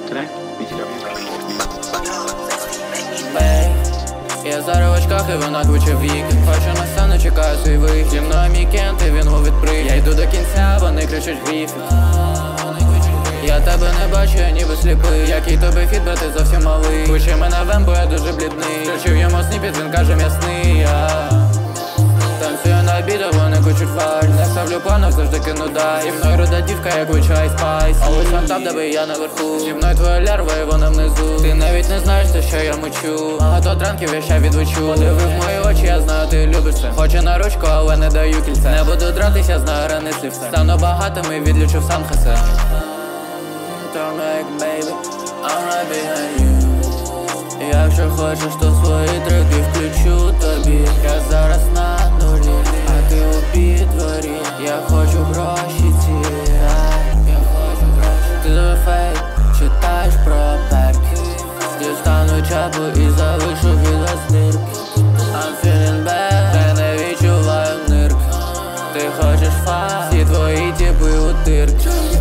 трек від Я зараз в очках і вона квиче вікенд. Хочу на сцену, чекаю свій вихід. Зі мною мій кент і він ловить прийде. Я йду до кінця, вони кричать Гріфіт. Я тебе не бачу, я ніби сліпий. Який тобі фіт, бо ти зовсім малий. Пиши мене вем, бо я дуже блідний. Включив йому сніпіт, він каже м'ясний. Танцюю на біду, вони кучуть вальс. Не ставлю планок, завжди кину дай. Зі мною руда дівка, як вичай спайс. А ось сам там, де я наверху. Зі мною твоя лярва і вона внизу. Ти навіть не знаєш те, що я мочу. Багато дранків я ще відвучу. Подивив мої очі, я знаю, ти любиш це. Хочу на ручку, але не даю кільце. Не буду дратися, знаю рани слівце. Стану багатим і відлічу в Сан-Хосе. Don't make baby, I'm right behind you. Якщо хочеш, то свої треки включу тобі. Я зараз на нулі, а ти у підворі. Я хочу гроші ці, я хочу гроші. Ти за фейк, читаєш про перки. Дістану чапу і залишу від вас дирки. I'm feeling bad, я не відчуваю нирк. Ти хочеш факт, всі твої тіпи у тирки.